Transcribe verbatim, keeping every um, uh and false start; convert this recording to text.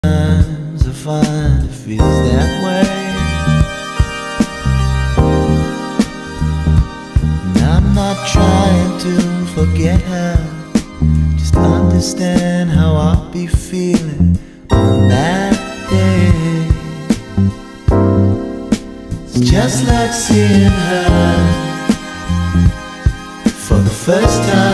Sometimes I find it feels that way, and I'm not trying to forget her, just understand how I'll be feeling on that day. It's just like seeing her for the first time.